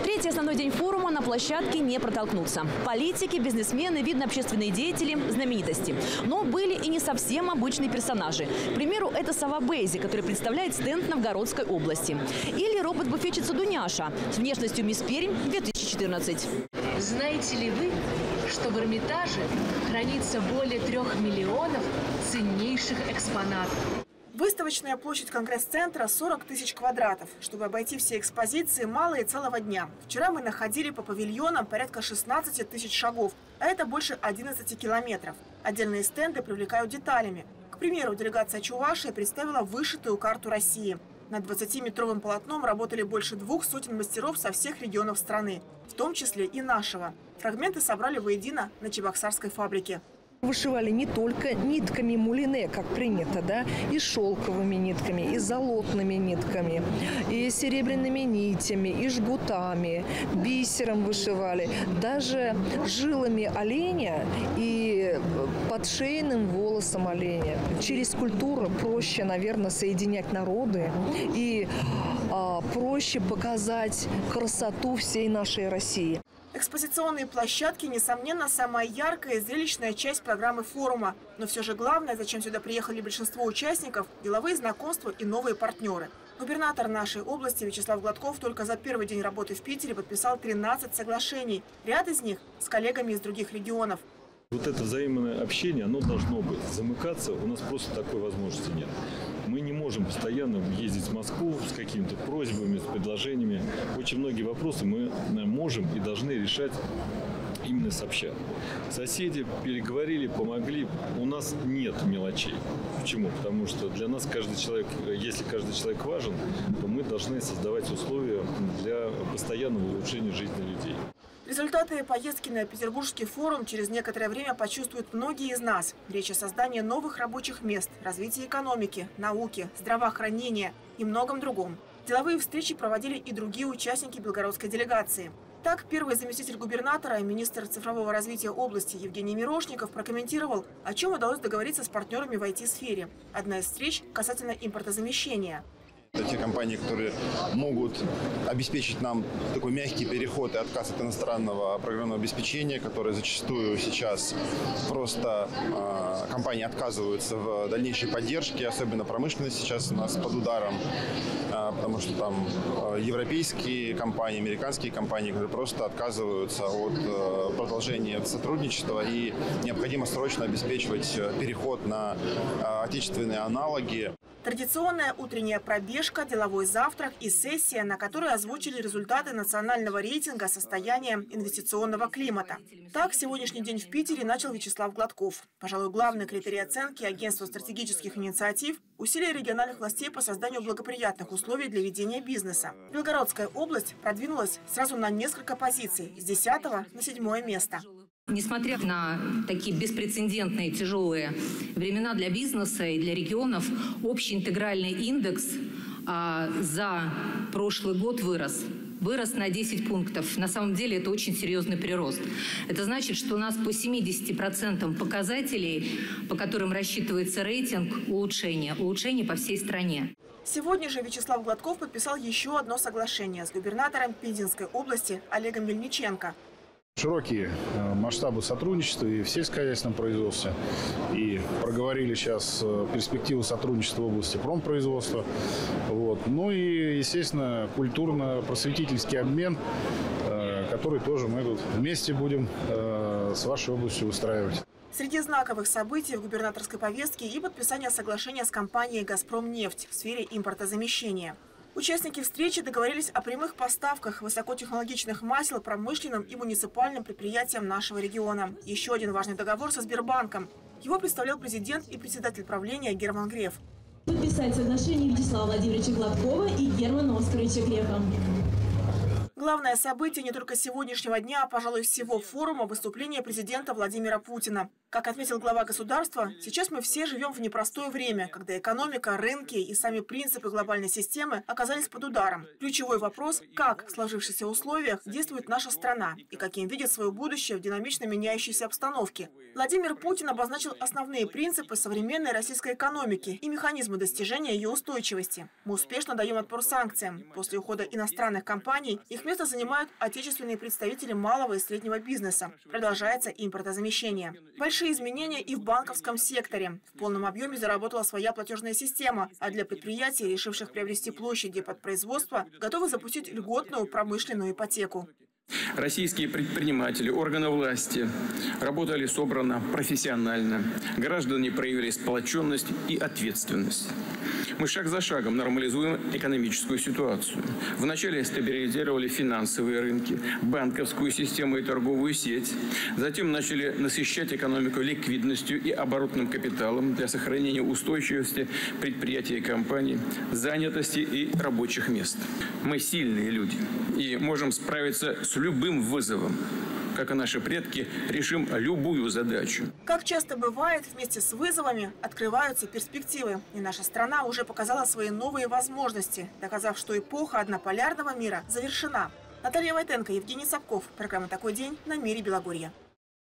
третий основной день форума на площадке не протолкнуться. Политики, бизнесмены, видно, общественные деятели, знаменитости. Но были и не совсем обычные персонажи. К примеру, это сова Бейзи, который представляет стенд Новгородской области. Или робот-буфетчица Дуняша с внешностью мисс Пермь 2014. Знаете ли вы, что в Эрмитаже хранится более 3 миллионов ценнейших экспонатов? Выставочная площадь Конгресс-центра 40 тысяч квадратов. Чтобы обойти все экспозиции, мало и целого дня. Вчера мы находили по павильонам порядка 16 тысяч шагов, а это больше 11 километров. Отдельные стенды привлекают деталями. К примеру, делегация Чувашии представила вышитую карту России. Над 20-метровым полотном работали больше 200 мастеров со всех регионов страны, в том числе и нашего. Фрагменты собрали воедино на Чебоксарской фабрике. Вышивали не только нитками мулине, как принято, да, и шелковыми нитками, и золотными нитками, и серебряными нитями, и жгутами, бисером вышивали, даже жилами оленя и подшейным волосом оленя. Через скульптуру проще, наверное, соединять народы и проще показать красоту всей нашей России. Экспозиционные площадки, несомненно, самая яркая и зрелищная часть программы форума. Но все же главное, зачем сюда приехали большинство участников – деловые знакомства и новые партнеры. Губернатор нашей области Вячеслав Гладков только за первый день работы в Питере подписал 13 соглашений. Ряд из них с коллегами из других регионов. Вот это взаимное общение, оно должно быть. Замыкаться у нас просто такой возможности нет. Мы не можем постоянно ездить в Москву с какими-то просьбами, с предложениями. Очень многие вопросы мы можем и должны решать именно сообща. Соседи переговорили, помогли. У нас нет мелочей. Почему? Потому что для нас каждый человек, если каждый человек важен, то мы должны создавать условия для постоянного улучшения жизни людей. Результаты поездки на Петербургский форум через некоторое время почувствуют многие из нас. Речь о создании новых рабочих мест, развитии экономики, науки, здравоохранения и многом другом. Деловые встречи проводили и другие участники белгородской делегации. Так, первый заместитель губернатора и министр цифрового развития области Евгений Мирошников прокомментировал, о чем удалось договориться с партнерами в IT-сфере. Одна из встреч касательно импортозамещения. Это те компании, которые могут обеспечить нам такой мягкий переход и отказ от иностранного программного обеспечения, которое зачастую сейчас просто компании отказываются в дальнейшей поддержке, особенно промышленность сейчас у нас под ударом, потому что там европейские компании, американские компании, которые просто отказываются от продолжения сотрудничества, и необходимо срочно обеспечивать переход на отечественные аналоги. Традиционная утренняя пробежка, деловой завтрак и сессия, на которой озвучили результаты национального рейтинга состояния инвестиционного климата. Так, сегодняшний день в Питере начал Вячеслав Гладков. Пожалуй, главный критерий оценки агентства стратегических инициатив – усилия региональных властей по созданию благоприятных условий для ведения бизнеса. Белгородская область продвинулась сразу на несколько позиций – с 10 на 7 место. Несмотря на такие беспрецедентные тяжелые времена для бизнеса и для регионов, общий интегральный индекс за прошлый год вырос на 10 пунктов. На самом деле это очень серьезный прирост. Это значит, что у нас по 70% показателей, по которым рассчитывается рейтинг, улучшение по всей стране. Сегодня же Вячеслав Гладков подписал еще одно соглашение с губернатором Пензенской области Олегом Мельниченко. Широкие масштабы сотрудничества и в сельскохозяйственном производстве. И проговорили сейчас перспективу сотрудничества в области промпроизводства. Вот. Ну и, естественно, культурно-просветительский обмен, который тоже мы тут вместе будем с вашей областью устраивать. Среди знаковых событий в губернаторской повестке и подписание соглашения с компанией «Газпромнефть» в сфере импортозамещения. Участники встречи договорились о прямых поставках высокотехнологичных масел промышленным и муниципальным предприятиям нашего региона. Еще один важный договор со Сбербанком. Его представлял президент и председатель правления Герман Греф. Подписать соглашение Вячеслава Владимировича Гладкова и Германа Оскаровича Грефа. Главное событие не только сегодняшнего дня, а, пожалуй, всего форума – выступление президента Владимира Путина. Как отметил глава государства, сейчас мы все живем в непростое время, когда экономика, рынки и сами принципы глобальной системы оказались под ударом. Ключевой вопрос – как в сложившихся условиях действует наша страна и каким видит свое будущее в динамично меняющейся обстановке. Владимир Путин обозначил основные принципы современной российской экономики и механизмы достижения ее устойчивости. Мы успешно даем отпор санкциям. После ухода иностранных компаний их место занимают отечественные представители малого и среднего бизнеса. Продолжается импортозамещение. Большие изменения и в банковском секторе. В полном объеме заработала своя платежная система, а для предприятий, решивших приобрести площади под производство, готовы запустить льготную промышленную ипотеку. Российские предприниматели, органы власти работали собрано, профессионально. Граждане проявили сплоченность и ответственность. Мы шаг за шагом нормализуем экономическую ситуацию. Вначале стабилизировали финансовые рынки, банковскую систему и торговую сеть. Затем начали насыщать экономику ликвидностью и оборотным капиталом для сохранения устойчивости предприятий и компаний, занятости и рабочих мест. Мы сильные люди и можем справиться с любым вызовом. Как и наши предки, решим любую задачу. Как часто бывает, вместе с вызовами открываются перспективы. И наша страна уже показала свои новые возможности, доказав, что эпоха однополярного мира завершена. Наталья Войтенко, Евгений Сапков. Программа «Такой день» на Мире Белогорья.